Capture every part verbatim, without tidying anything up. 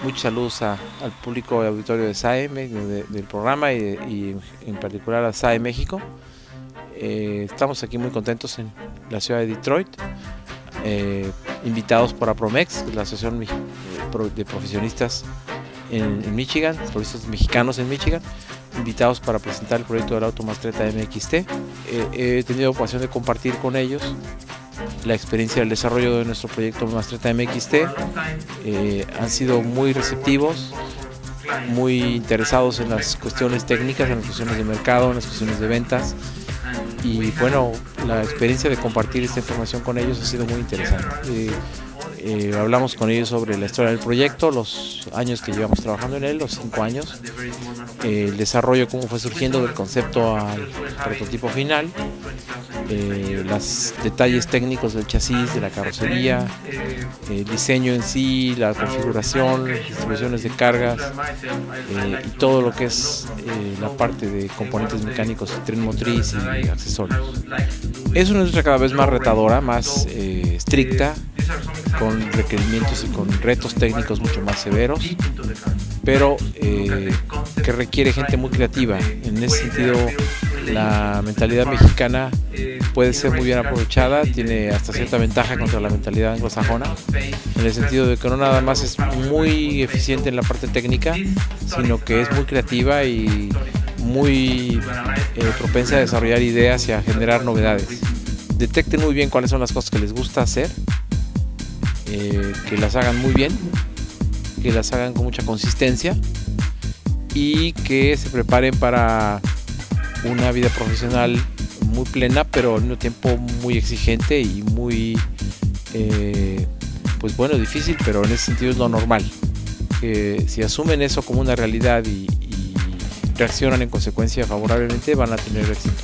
muchos saludos a, al público de auditorio de S A E, de, del programa y, y en particular a S A E México. Eh, estamos aquí muy contentos en la ciudad de Detroit, eh, invitados por APROMEX, la Asociación de Profesionistas en, en Michigan, profesionistas mexicanos en Michigan, invitados para presentar el proyecto del auto Mastretta M X T. Eh, he tenido ocasión de compartir con ellos la experiencia del desarrollo de nuestro proyecto Mastretta M X T. Eh, han sido muy receptivos, muy interesados en las cuestiones técnicas, en las cuestiones de mercado, en las cuestiones de ventas. Y bueno, la experiencia de compartir esta información con ellos ha sido muy interesante. Eh, eh, hablamos con ellos sobre la historia del proyecto, los años que llevamos trabajando en él, los cinco años, eh, el desarrollo, cómo fue surgiendo del concepto al prototipo final, eh, los detalles técnicos del chasis, de la carrocería, el diseño en sí, la configuración, distribuciones de cargas eh, y todo lo que es eh, la parte de componentes mecánicos, tren motriz y accesorios. Es una industria cada vez más retadora, más eh, estricta, con requerimientos y con retos técnicos mucho más severos, pero eh, que requiere gente muy creativa. En ese sentido, la mentalidad mexicana puede ser muy bien aprovechada, tiene hasta cierta ventaja contra la mentalidad anglosajona, en el sentido de que no nada más es muy eficiente en la parte técnica, sino que es muy creativa y muy eh, propensa a desarrollar ideas y a generar novedades. Detecten muy bien cuáles son las cosas que les gusta hacer, eh, que las hagan muy bien, que las hagan con mucha consistencia y que se preparen para una vida profesional muy plena, pero al mismo tiempo muy exigente y muy, eh, pues bueno, difícil, pero en ese sentido es lo normal. Que si asumen eso como una realidad y, y reaccionan en consecuencia favorablemente, van a tener éxito.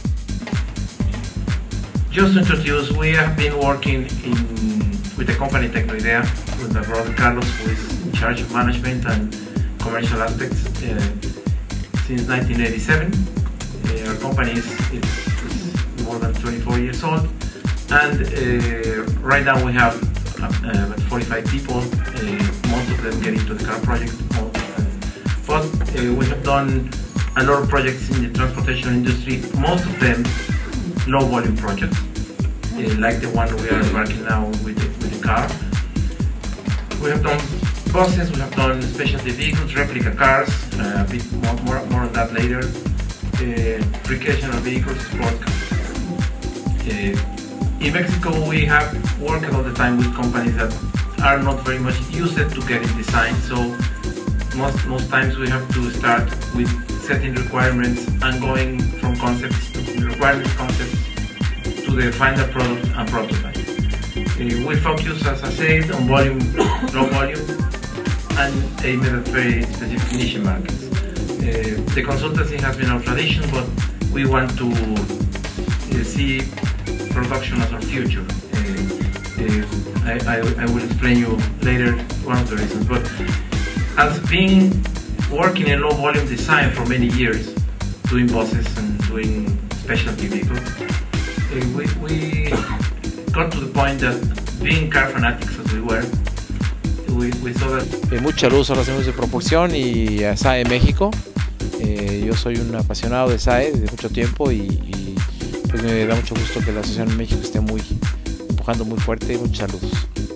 Just to introduce, we have been working in, with the company Tecnoidea, with my brother Carlos, who is in charge of management and commercial aspects uh, since nineteen eighty-seven. Uh, our company is, is, is more than twenty-four years old, and uh, right now we have uh, forty-five people, uh, most of them get into the car project, but uh, we have done a lot of projects in the transportation industry, most of them low volume projects, uh, like the one we are working now with the, with the car. We have done buses, we have done specialty vehicles, replica cars, uh, a bit more, more, more on that later, uh, recreational vehicles, sport cars. Uh, in Mexico we have worked all the time with companies that are not very much used to getting design, so most, most times we have to start with setting requirements and going from concepts to requirements concepts to the final product and prototype. Uh, we focus, as I said, on volume, low volume, and aimed at very specific niche markets. Uh, the consultancy has been our tradition, but we want to uh, see production as our future. Uh, uh, I, I, I will explain you later one of the reasons. But as being working in low volume design for many years, doing buses and doing specialty vehicles, uh, we, we got to the point that being car fanatics as we were, we, we saw that... Eh, mucha luz a los amigos de Propulsión y a S A E México. Eh, yo soy un apasionado de S A E desde mucho tiempo y, y pues me da mucho gusto que la Asociación en México esté muy empujando muy fuerte. Muchos saludos.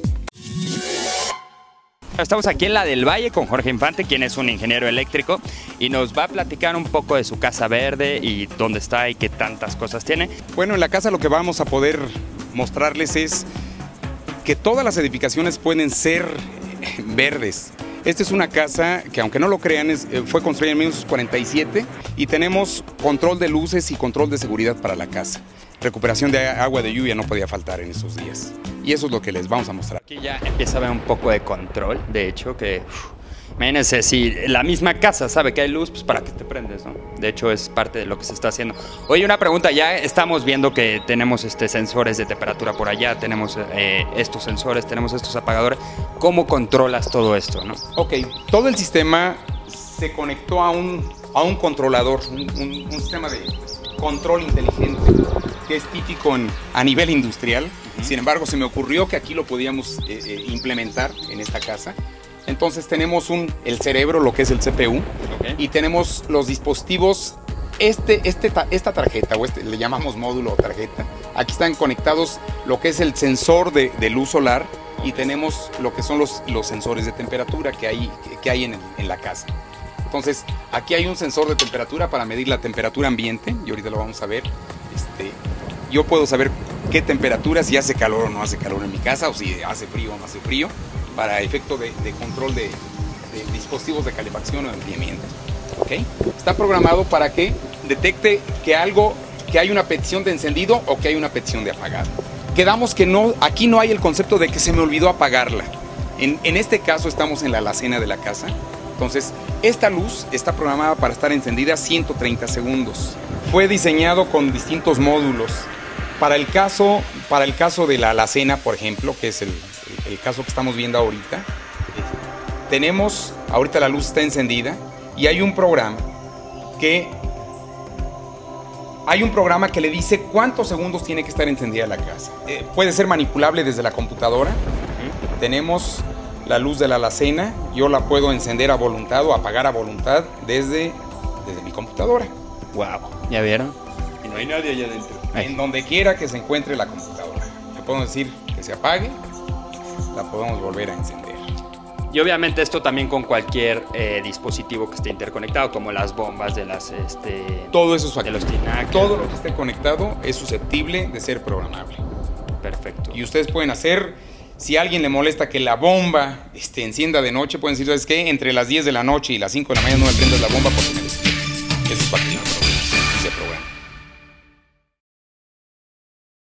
Estamos aquí en la del Valle con Jorge Infante, quien es un ingeniero eléctrico y nos va a platicar un poco de su casa verde y dónde está y qué tantas cosas tiene. Bueno, en la casa lo que vamos a poder mostrarles es que todas las edificaciones pueden ser verdes. Esta es una casa que, aunque no lo crean, es, fue construida en mil novecientos cuarenta y siete y tenemos control de luces y control de seguridad para la casa. Recuperación de agua de lluvia no podía faltar en esos días. Y eso es lo que les vamos a mostrar. Aquí ya empieza a haber un poco de control, de hecho, que uf, imagínense, si la misma casa sabe que hay luz, pues para qué te prendes, ¿no? De hecho, es parte de lo que se está haciendo. Oye, una pregunta, ya estamos viendo que tenemos este, sensores de temperatura por allá, tenemos eh, estos sensores, tenemos estos apagadores. ¿Cómo controlas todo esto, no? Ok, todo el sistema se conectó a un, a un controlador, un, un, un sistema de control inteligente que es típico en, a nivel industrial. Uh-huh. Sin embargo, se me ocurrió que aquí lo podíamos eh, eh, implementar en esta casa. Entonces tenemos un, el cerebro, lo que es el C P U, okay. Y tenemos los dispositivos, este, este, esta tarjeta, o este, le llamamos módulo o tarjeta. Aquí están conectados lo que es el sensor de, de luz solar y tenemos lo que son los, los sensores de temperatura que hay, que hay en, el, en la casa. Entonces, aquí hay un sensor de temperatura para medir la temperatura ambiente, y ahorita lo vamos a ver. Este, yo puedo saber qué temperatura, si hace calor o no hace calor en mi casa, o si hace frío o no hace frío, para efecto de, de control de, de dispositivos de calefacción o de enfriamiento. ¿Okay? Está programado para que detecte que algo, que hay una petición de encendido o que hay una petición de apagado. Quedamos que no, aquí no hay el concepto de que se me olvidó apagarla. En, en este caso estamos en la alacena de la casa. Entonces, esta luz está programada para estar encendida ciento treinta segundos. Fue diseñado con distintos módulos. Para el caso, para el caso de la alacena, por ejemplo, que es el, el, el caso que estamos viendo ahorita, tenemos, ahorita la luz está encendida y hay un programa que, hay un programa que le dice cuántos segundos tiene que estar encendida la casa. Eh, puede ser manipulable desde la computadora. Uh-huh. Tenemos la luz de la alacena, yo la puedo encender a voluntad o apagar a voluntad desde, desde mi computadora. Wow, ¿ya vieron? Y no hay nadie allá adentro. En donde quiera que se encuentre la computadora. Le podemos decir que se apague, la podemos volver a encender. Y obviamente esto también con cualquier eh, dispositivo que esté interconectado, como las bombas de las... Este, todo eso es de los tinacos. Todo lo que esté conectado es susceptible de ser programable. Perfecto. Y ustedes pueden hacer... Si a alguien le molesta que la bomba este, encienda de noche, pueden decir, ¿sabes qué? Entre las diez de la noche y las cinco de la mañana no me prendas la bomba porque me despierto. Eso es para que no se programa.